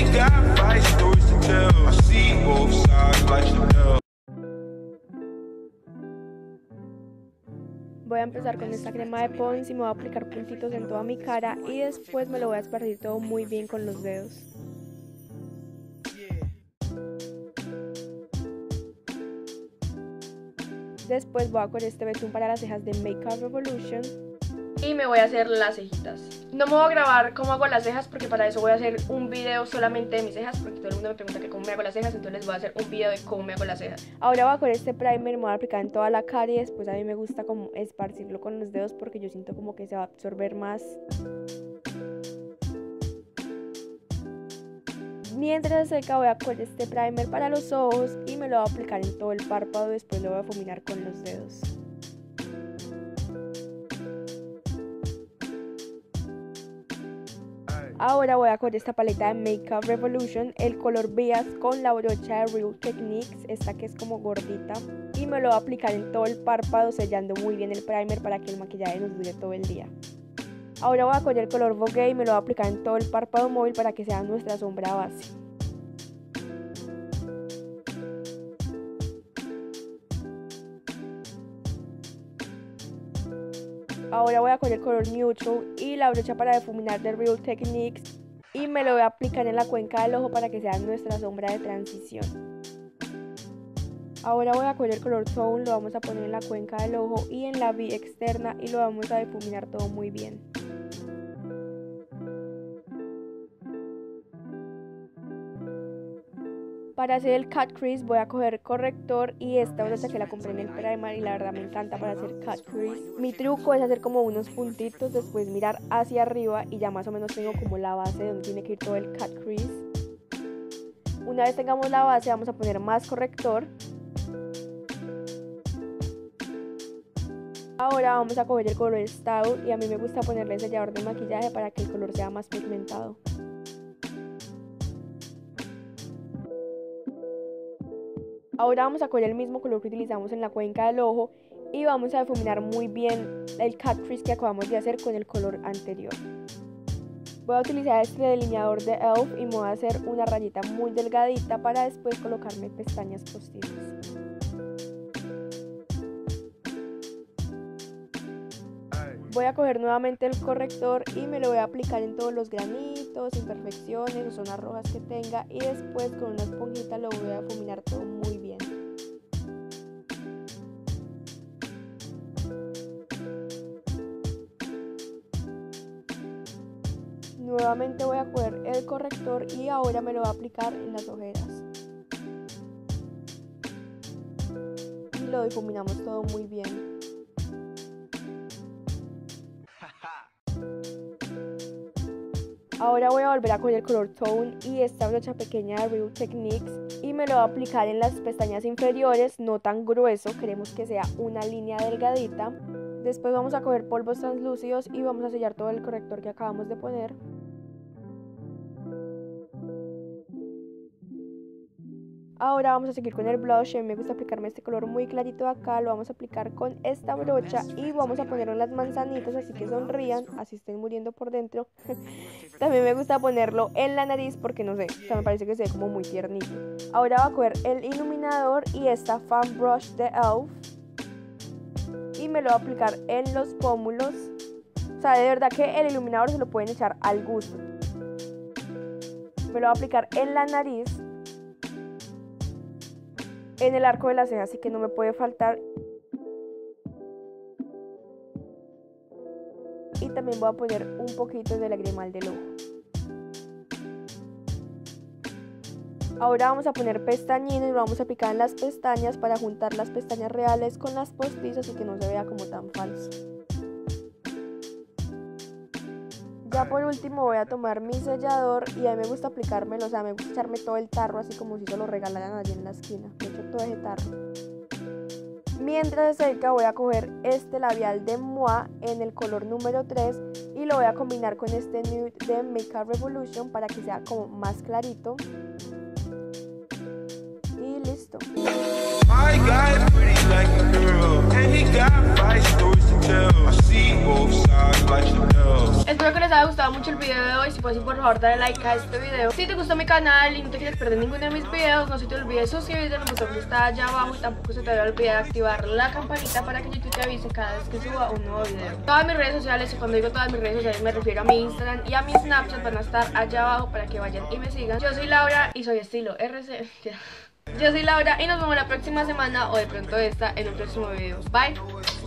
got five stories to tell. I see both sides like Chanel. Voy a empezar con esta crema de Pond's y me voy a aplicar puntitos en toda mi cara y después me lo voy a esparcir todo muy bien con los dedos. Después voy a con este betún para las cejas de Makeup Revolution y me voy a hacer las cejitas. No me voy a grabar cómo hago las cejas porque para eso voy a hacer un video solamente de mis cejas, porque todo el mundo me pregunta que cómo me hago las cejas, entonces les voy a hacer un video de cómo me hago las cejas. Ahora voy a con este primer, me voy a aplicar en toda la cara y después a mí me gusta como esparcirlo con los dedos porque yo siento como que se va a absorber más. Mientras se seca voy a coger este primer para los ojos y me lo voy a aplicar en todo el párpado y después lo voy a difuminar con los dedos. Ahora voy a coger esta paleta de Makeup Revolution, el color Beige con la brocha de Real Techniques, esta que es como gordita. Y me lo voy a aplicar en todo el párpado sellando muy bien el primer para que el maquillaje nos dure todo el día. Ahora voy a coger el color Vogue y me lo voy a aplicar en todo el párpado móvil para que sea nuestra sombra base. Ahora voy a coger el color Neutral y la brocha para difuminar de Real Techniques y me lo voy a aplicar en la cuenca del ojo para que sea nuestra sombra de transición. Ahora voy a coger el color Tone, lo vamos a poner en la cuenca del ojo y en la V externa y lo vamos a difuminar todo muy bien. Para hacer el cut crease voy a coger corrector y esta brocha que la compré en el primer y la verdad me encanta para hacer cut crease. Mi truco es hacer como unos puntitos, después mirar hacia arriba y ya más o menos tengo como la base donde tiene que ir todo el cut crease. Una vez tengamos la base vamos a poner más corrector. Ahora vamos a coger el color Stout y a mí me gusta ponerle sellador de maquillaje para que el color sea más pigmentado. Ahora vamos a coger el mismo color que utilizamos en la cuenca del ojo y vamos a difuminar muy bien el cut crease que acabamos de hacer con el color anterior. Voy a utilizar este delineador de e.l.f. y me voy a hacer una rayita muy delgadita para después colocarme pestañas postizas. Voy a coger nuevamente el corrector y me lo voy a aplicar en todos los granitos, imperfecciones o zonas rojas que tenga y después con una esponjita lo voy a difuminar todo muy bien. Nuevamente voy a coger el corrector y ahora me lo voy a aplicar en las ojeras. Y lo difuminamos todo muy bien. Ahora voy a volver a coger el color Tone y esta brocha pequeña de Real Techniques y me lo voy a aplicar en las pestañas inferiores, no tan grueso, queremos que sea una línea delgadita. Después vamos a coger polvos translúcidos y vamos a sellar todo el corrector que acabamos de poner. Ahora vamos a seguir con el blush, a mí me gusta aplicarme este color muy clarito de acá, lo vamos a aplicar con esta brocha y vamos a ponerlo en las manzanitas así que sonrían, así estén muriendo por dentro. También me gusta ponerlo en la nariz porque no sé, o sea, me parece que se ve como muy tiernito. Ahora voy a coger el iluminador y esta fan brush de e.l.f. y me lo voy a aplicar en los pómulos. O sea, de verdad que el iluminador se lo pueden echar al gusto. Me lo voy a aplicar en la nariz, en el arco de la ceja, así que no me puede faltar. Y también voy a poner un poquito de lagrimal del ojo. Ahora vamos a poner pestañina y lo vamos a aplicar en las pestañas para juntar las pestañas reales con las postizas y que no se vea como tan falso. Ya por último voy a tomar mi sellador y a mí me gusta aplicármelo, o sea, me gusta echarme todo el tarro así como si se lo regalaran allí en la esquina. Me echo todo ese tarro. Mientras se seca voy a coger este labial de Moi en el color número 3 y lo voy a combinar con este nude de Makeup Revolution para que sea como más clarito. Y listo. I got pretty like a girl, and he got five stories to tell. I see both sides like Chanel. Espero que les haya gustado mucho el video de hoy. Si fue así, por favor dale like a este video. Si te gustó mi canal y no te quieres perder ninguno de mis videos, no se te olvide suscribirte al botón que está allá abajo. Y tampoco se te olvide activar la campanita para que YouTube te avise cada vez que suba un nuevo video. Todas mis redes sociales, y cuando digo todas mis redes sociales me refiero a mi Instagram y a mi Snapchat, van a estar allá abajo para que vayan y me sigan. Yo soy Laura y soy estilo RC. Yo soy Laura y nos vemos la próxima semana o de pronto esta en un próximo video. Bye.